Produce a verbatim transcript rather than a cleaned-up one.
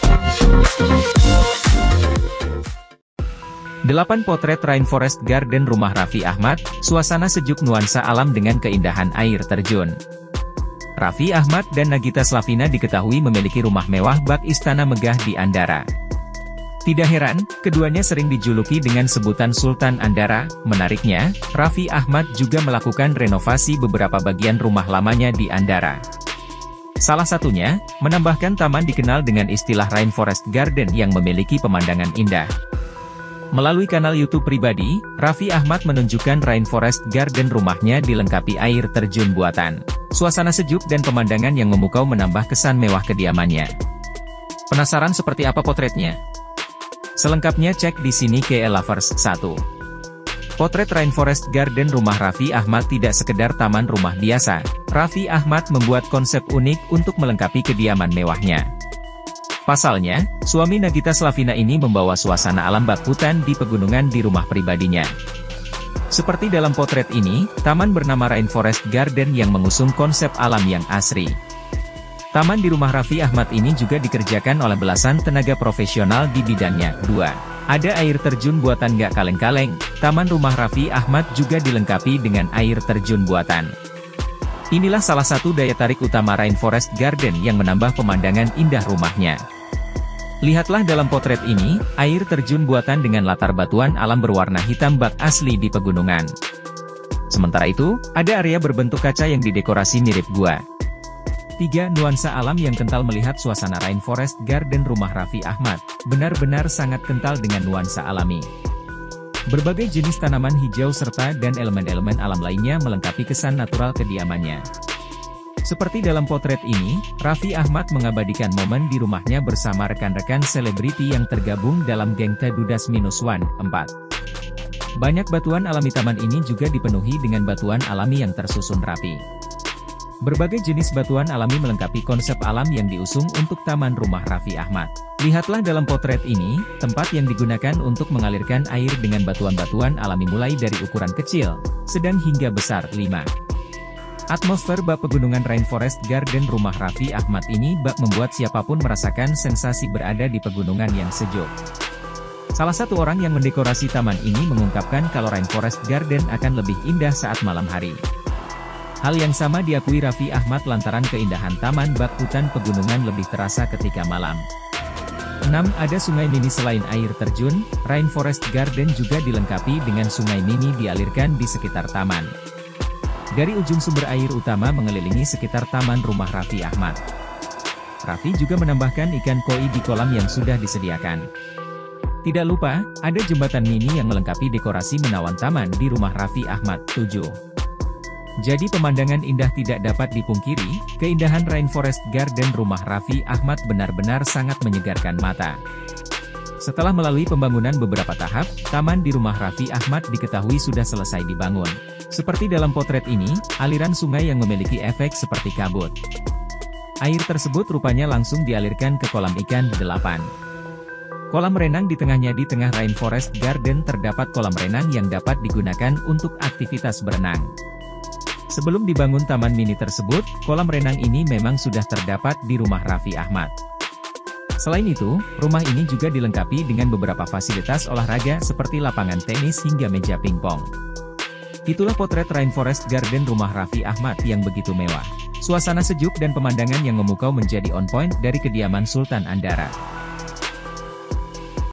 delapan Potret Rainforest Garden Rumah Raffi Ahmad, suasana sejuk nuansa alam dengan keindahan air terjun. Raffi Ahmad dan Nagita Slavina diketahui memiliki rumah mewah bak istana megah di Andara. Tidak heran, keduanya sering dijuluki dengan sebutan Sultan Andara. Menariknya, Raffi Ahmad juga melakukan renovasi beberapa bagian rumah lamanya di Andara. Salah satunya, menambahkan taman dikenal dengan istilah Rainforest Garden yang memiliki pemandangan indah. Melalui kanal YouTube pribadi, Raffi Ahmad menunjukkan Rainforest Garden rumahnya dilengkapi air terjun buatan. Suasana sejuk dan pemandangan yang memukau menambah kesan mewah kediamannya. Penasaran seperti apa potretnya? Selengkapnya cek di sini K L Lovers satu. Potret Rainforest Garden rumah Raffi Ahmad tidak sekedar taman rumah biasa. Raffi Ahmad membuat konsep unik untuk melengkapi kediaman mewahnya. Pasalnya, suami Nagita Slavina ini membawa suasana alam bak hutan di pegunungan di rumah pribadinya. Seperti dalam potret ini, taman bernama Rainforest Garden yang mengusung konsep alam yang asri. Taman di rumah Raffi Ahmad ini juga dikerjakan oleh belasan tenaga profesional di bidangnya. dua. Ada air terjun buatan gak kaleng-kaleng. Taman rumah Raffi Ahmad juga dilengkapi dengan air terjun buatan. Inilah salah satu daya tarik utama Rainforest Garden yang menambah pemandangan indah rumahnya. Lihatlah dalam potret ini, air terjun buatan dengan latar batuan alam berwarna hitam bak asli di pegunungan. Sementara itu, ada area berbentuk kaca yang didekorasi mirip gua. tiga. Nuansa alam yang kental. Melihat suasana Rainforest Garden rumah Raffi Ahmad, benar-benar sangat kental dengan nuansa alami. Berbagai jenis tanaman hijau serta dan elemen-elemen alam lainnya melengkapi kesan natural kediamannya. Seperti dalam potret ini, Raffi Ahmad mengabadikan momen di rumahnya bersama rekan-rekan selebriti yang tergabung dalam geng T Dudas Minus One. empat. Banyak batuan alami. Taman ini juga dipenuhi dengan batuan alami yang tersusun rapi. Berbagai jenis batuan alami melengkapi konsep alam yang diusung untuk taman rumah Raffi Ahmad. Lihatlah dalam potret ini, tempat yang digunakan untuk mengalirkan air dengan batuan-batuan alami mulai dari ukuran kecil, sedang hingga besar. lima. Atmosfer bak pegunungan Rainforest Garden rumah Raffi Ahmad ini bak membuat siapapun merasakan sensasi berada di pegunungan yang sejuk. Salah satu orang yang mendekorasi taman ini mengungkapkan kalau Rainforest Garden akan lebih indah saat malam hari. Hal yang sama diakui Raffi Ahmad lantaran keindahan taman bak hutan pegunungan lebih terasa ketika malam. enam. Ada sungai mini. Selain air terjun, Rainforest Garden juga dilengkapi dengan sungai mini dialirkan di sekitar taman. Dari ujung sumber air utama mengelilingi sekitar taman rumah Raffi Ahmad. Raffi juga menambahkan ikan koi di kolam yang sudah disediakan. Tidak lupa, ada jembatan mini yang melengkapi dekorasi menawan taman di rumah Raffi Ahmad. tujuh. Jadi pemandangan indah tidak dapat dipungkiri, keindahan Rainforest Garden rumah Raffi Ahmad benar-benar sangat menyegarkan mata. Setelah melalui pembangunan beberapa tahap, taman di rumah Raffi Ahmad diketahui sudah selesai dibangun. Seperti dalam potret ini, aliran sungai yang memiliki efek seperti kabut. Air tersebut rupanya langsung dialirkan ke kolam ikan. delapan. Kolam renang di tengahnya. Di tengah Rainforest Garden terdapat kolam renang yang dapat digunakan untuk aktivitas berenang. Sebelum dibangun taman mini tersebut, kolam renang ini memang sudah terdapat di rumah Raffi Ahmad. Selain itu, rumah ini juga dilengkapi dengan beberapa fasilitas olahraga seperti lapangan tenis hingga meja pingpong. Itulah potret Rainforest Garden rumah Raffi Ahmad yang begitu mewah. Suasana sejuk dan pemandangan yang memukau menjadi on point dari kediaman Sultan Andara.